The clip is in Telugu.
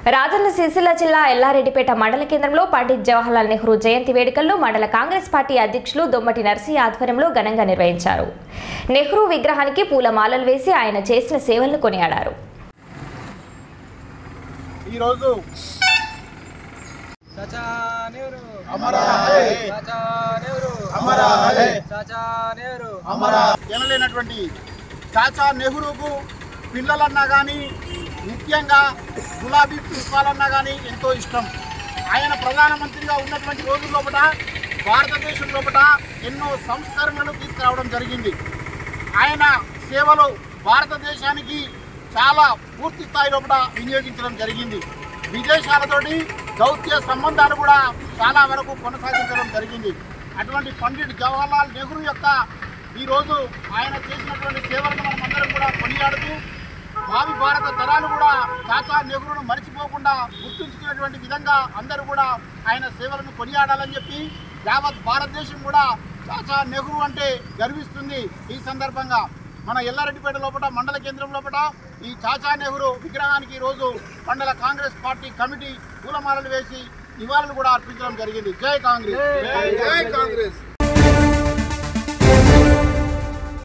రాజన్న సిరిసిల్ల జిల్లా ఎల్లారెడ్డిపేట మండల కేంద్రంలో పండిత్ జవహర్లాల్ నెహ్రూ జయంతి వేడుకలను మండల కాంగ్రెస్ పార్టీ అధ్యక్షులు దొమ్మటి నరసింహ ఆధ్వర్యంలో ఘనంగా నిర్వహించారు. నెహ్రూ విగ్రహానికి పూలమాలలు వేసి ఆయన చేసిన సేవలను కొనియాడారు. పిల్లలన్నా కానీ ముఖ్యంగా గులాబీ పుష్పాలన్నా కానీ ఎంతో ఇష్టం. ఆయన ప్రధానమంత్రిగా ఉన్నటువంటి రోజుల లోపల భారతదేశం లోపల ఎన్నో సంస్కరణలు తీసుకురావడం జరిగింది. ఆయన సేవలు భారతదేశానికి చాలా పూర్తి స్థాయి లోపల వినియోగించడం జరిగింది. విదేశాలతోటి దౌత్య సంబంధాలు కూడా చాలా వరకు కొనసాగించడం జరిగింది. అటువంటి పండిట్ జవహర్లాల్ నెహ్రూ యొక్క ఈరోజు ఆయన చేసినటువంటి సేవలను మనం అందరం కూడా కొనియాడుతూ భావి భారత తరాలు కూడా చాచా నెహ్రూను మర్చిపోకుండా గుర్తుంచుకునేటువంటి విధంగా అందరూ కూడా ఆయన సేవలను కొనియాడాలని చెప్పి యావత్ భారతదేశం కూడా చాచా నెహ్రూ అంటే గర్విస్తుంది. ఈ సందర్భంగా మన ఎల్లారెడ్డిపేట లోపల మండల కేంద్రం లోపల ఈ చాచా నెహ్రూ విగ్రహానికి ఈరోజు మండల కాంగ్రెస్ పార్టీ కమిటీ పూలమాలలు వేసి నివాళులు కూడా అర్పించడం జరిగింది. జై కాంగ్రెస్, జై కాంగ్రెస్.